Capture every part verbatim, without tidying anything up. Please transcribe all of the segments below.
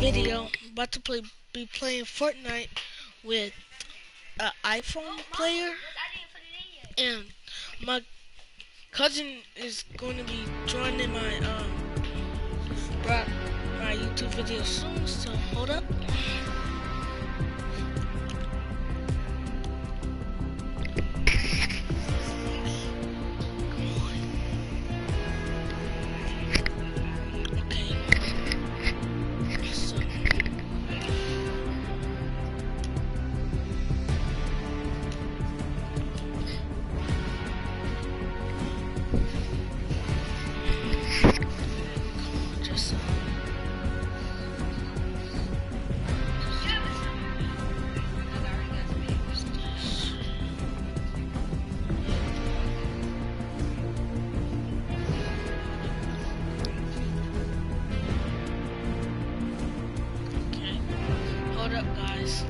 video. I'm about to play, be playing Fortnite with an iPhone player, and my cousin is going to be joining my um bro- my YouTube video soon. So hold up. Hold up, guys.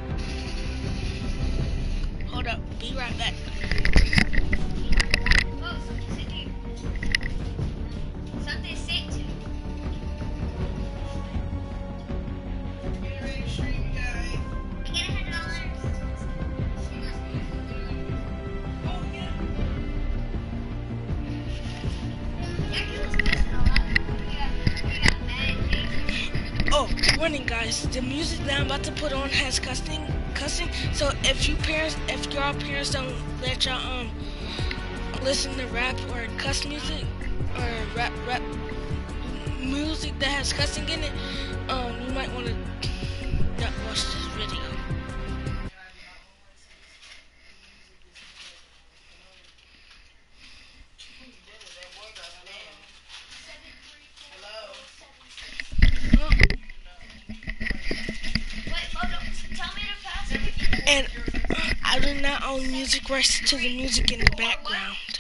Hold up. Be right back. Oh, something sit here. Something sit to. Stream guy. I get a hundred dollars. Oh yeah. Jackie was missing a lot. We got, we got mad things. Oh, warning, guys. The music that I'm about to put on has cussing, cussing. So if you parents, if y'all parents don't let y'all um listen to rap or cuss music or rap rap music that has cussing in it, um, you might want to not watch this video. Oh. Wait, photo. Tell me to pass it. And uh, I do not own music rights to the music in the background.